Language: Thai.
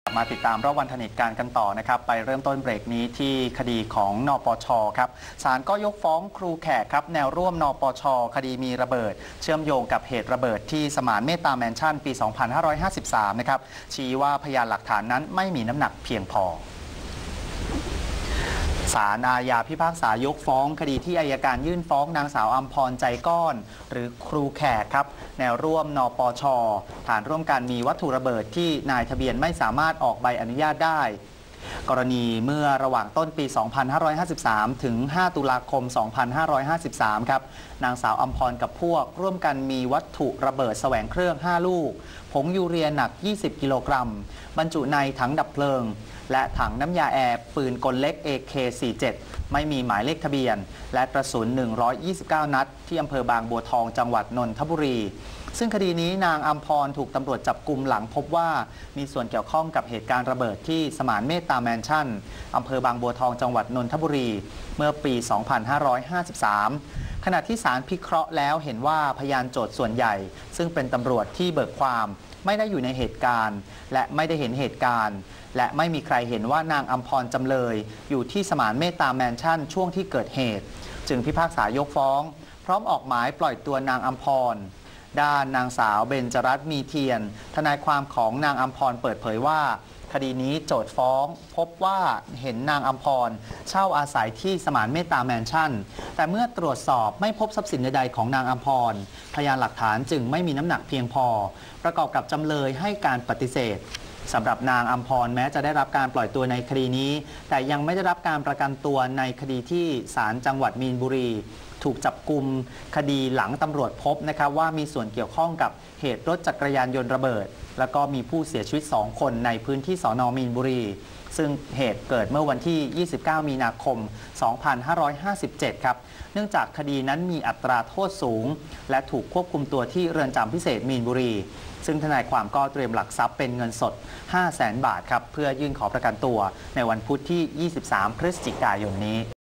มาติดตามรอบวันทันเหตุการณ์กันต่อนะครับไปเริ่มต้นเบรกนี้ที่คดีของนปช.ครับศาลก็ยกฟ้องครูแขกครับแนวร่วมนปช.คดีมีระเบิดเชื่อมโยงกับเหตุระเบิดที่สมานเมตตาแมนชั่นปี 2553 นะครับชี้ว่าพยานหลักฐานนั้นไม่มีน้ำหนักเพียงพอศาลอาญาพิพากษายกฟ้องคดีที่อัยการยื่นฟ้องนางสาวอัมพรใจก้อนหรือครูแขกครับแนวร่วมนปช.ฐานร่วมกันมีวัตถุระเบิดที่นายทะเบียนไม่สามารถออกใบอนุญาตได้กรณีเมื่อระหว่างต้นปี 2553 ถึง 5 ตุลาคม 2553 ครับนางสาวอัมพรกับพวกร่วมกันมีวัตถุระเบิดแสวงเครื่อง 5 ลูกผงยูเรียหนัก 20 กิโลกรัมบรรจุในถังดับเพลิงและถังน้ำยาแอร์ปืนกลเล็ก AK-47 ไม่มีหมายเลขทะเบียนและกระสุน 129 นัดที่อำเภอบางบัวทองจังหวัดนนทบุรีซึ่งคดีนี้นางอัมพรถูกตำรวจจับกุมหลังพบว่ามีส่วนเกี่ยวข้องกับเหตุการณ์ระเบิดที่สมานเมตตาแมนชั่นอำเภอบางบัวทองจังหวัดนนทบุรีเมื่อปี 2553 ขณะที่ศาลพิเคราะห์แล้วเห็นว่าพยานโจทย์ส่วนใหญ่ซึ่งเป็นตำรวจที่เบิกความไม่ได้อยู่ในเหตุการณ์และไม่ได้เห็นเหตุการณ์และไม่มีใครเห็นว่านางอัมพรจำเลยอยู่ที่สมานเมตตาแมนชั่นช่วงที่เกิดเหตุจึงพิพากษายกฟ้องพร้อมออกหมายปล่อยตัวนางอัมพรด้านนางสาวเบญจรัตน์มีเทียนทนายความของนางอัมพรเปิดเผยว่าคดีนี้โจทก์ฟ้องพบว่าเห็นนางอัมพรเช่าอาศัยที่สมานเมตตาแมนชั่นแต่เมื่อตรวจสอบไม่พบทรัพย์สินใดๆของนางอัมพรพยานหลักฐานจึงไม่มีน้ำหนักเพียงพอประกอบกับจำเลยให้การปฏิเสธสำหรับนางอัมพรแม้จะได้รับการปล่อยตัวในคดีนี้แต่ยังไม่ได้รับการประกันตัวในคดีที่ศาลจังหวัดมีนบุรีถูกจับกุมคดีหลังตำรวจพบนะครับว่ามีส่วนเกี่ยวข้องกับเหตุรถจักรยานยนต์ระเบิดแล้วก็มีผู้เสียชีวิต2คนในพื้นที่สน.มีนบุรีซึ่งเหตุเกิดเมื่อวันที่ 29 มีนาคม 2557 ครับเนื่องจากคดีนั้นมีอัตราโทษสูงและถูกควบคุมตัวที่เรือนจำพิเศษมีนบุรีซึ่งทนายความก็เตรียมหลักทรัพย์เป็นเงินสด 500,000 บาทครับเพื่อยื่นขอประกันตัวในวันพุธที่ 23 พฤศจิกายนนี้